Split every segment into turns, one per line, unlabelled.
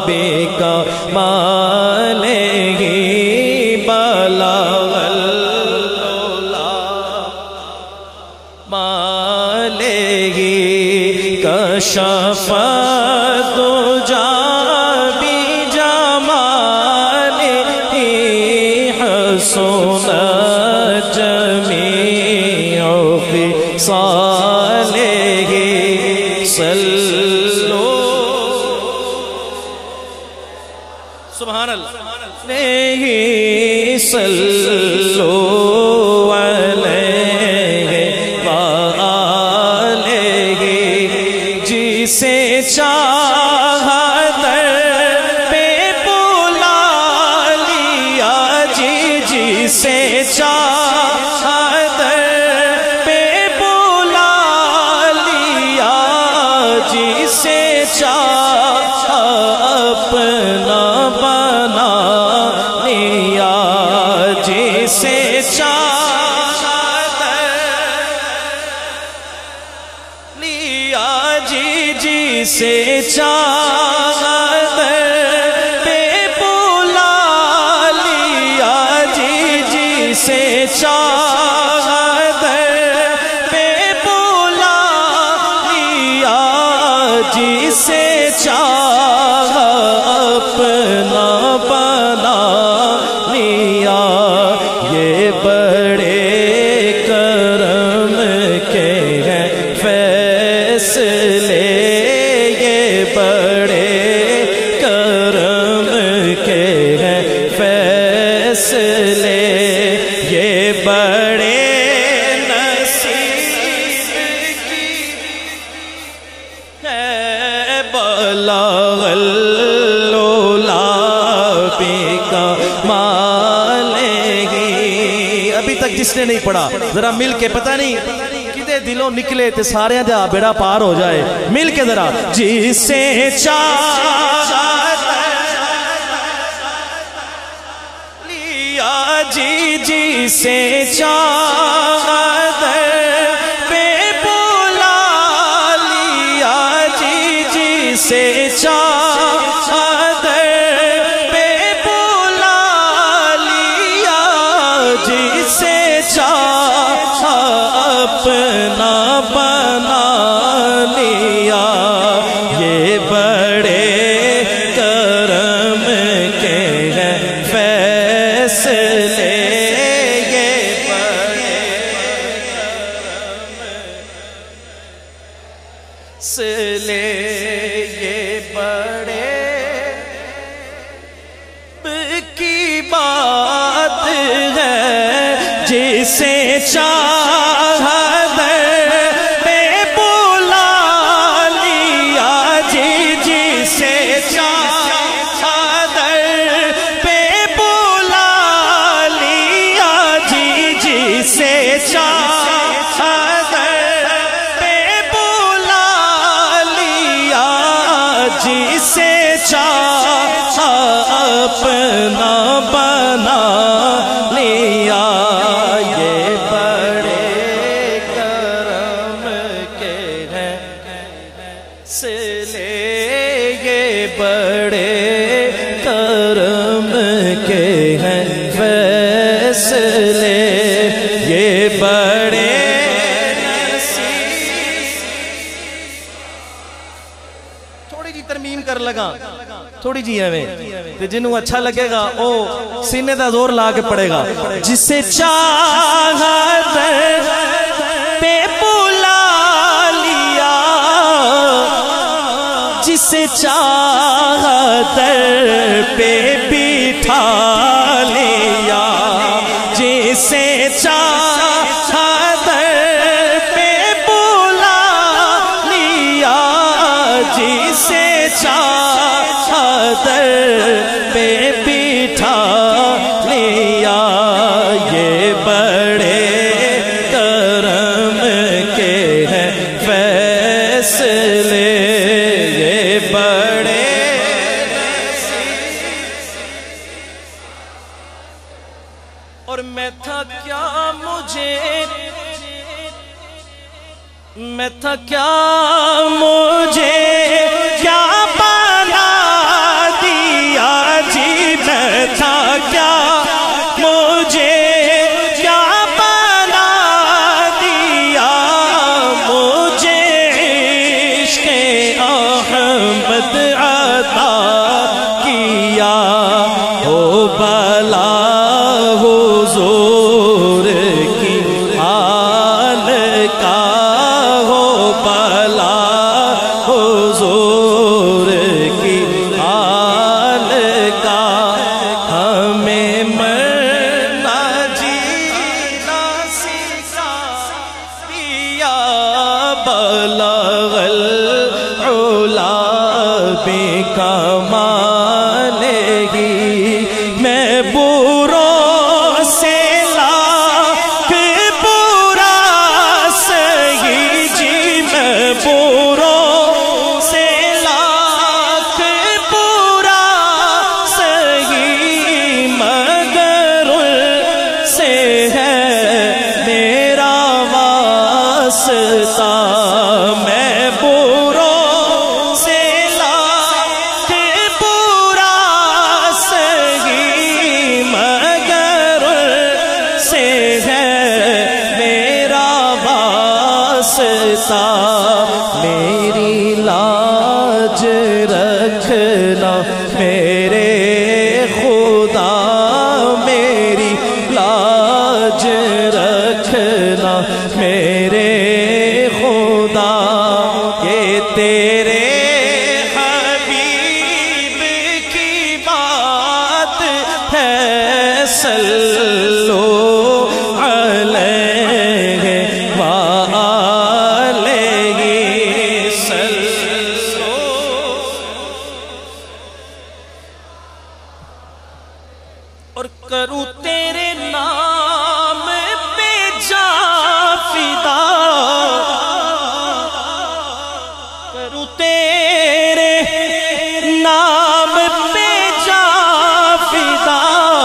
بکمالہ بلغ العلا مالہ کشف الدجى بجمالہ حسن جمیع خصالہ صلو سبحان اللہ صلو علیہ وآلہ جسے چاہا در پہ بلا لیا جی جسے چاہا در پہ بلا لیا جسے چاہا اپنا بنا لیا جسے چاہا لیا جی جسے چاہا پہ بلا لیا جی جسے چاہا پہ بلا لیا جسے چاہا اپنا بنا لیا یہ بڑے کرم کے ہیں فیصلے یہ بڑے کرم کے ہیں فیصلے یہ بڑے نصیب کی ہے بلغ العلا بکمالہ ابھی تک جس نے نہیں پڑھا ذرا مل کے پتہ نہیں کدے دلوں نکلے تے سارے دا بیڑا پار ہو جائے مل کے ذرا جسے چاہا لیا جی جسے چاہا پہ بلا لیا جی جسے چاہا پہ بلا لیا جسے چاہا اپنا بنا لیا یہ بڑے کرم کے ہیں فیصلے یہ بڑے فیصلے یہ بڑے کی بات ہے جسے چاہا پہ بلا لیا جی جسے چاہا پہ بلا لیا جی جسے چاہا پہ بلا لیا جسے چاہا اپنا بنا لیا یہ بڑے کرم کے ہیں فیصلے یہ بڑے کرم کے ہیں فیصلے یہ بڑے تھوڑی جی ترمیم کر لگا تھوڑی جی ایویں تے جنوں اچھا لگے گا او سینے دا زور لا کے پڑے گا جسے چاہا پہ بلا لیا جسے چاہا پہ بٹھا لیا جسے چاہا پہ بلا لیا جسے چاہا پہ بٹھا لیا یہ بڑے کرم کے ہیں فیصلے یہ بڑے اور میں تھا کیا مجھے کیا بنا کمال ہی میں بروں سے لاکھ برا سہی جی میں بروں سے لاکھ برا سہی مگر ان سے ہے میرا واسطہ میں بروں سے لاکھ برا سہی مگر ان سے ہے میرا واسطہ میری لاج رکھنا میرے خدا میری لاج رکھنا میرے خدا یہ تیرے حبیب کی بات ہے صلو علیہ وآلہ صلو اور کروں تیرے نام پہ جاں فدا کروں تیرے نام پہ جاں فدا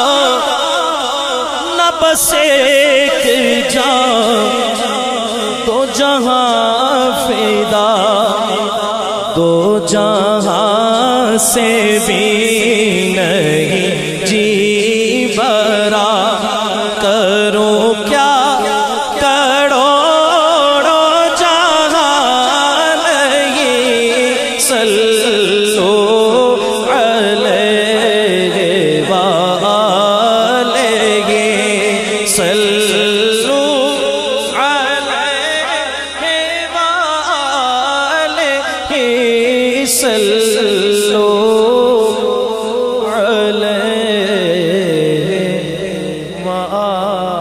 نہ بس ایک جان دو جہاں فدا دو جہاں سے بھی نہیں جی برا کرو کیا کروڑوں جہان یہ صلو علیہ وآلہ صلو علیہ وآلہ صلو علیہ وآلہ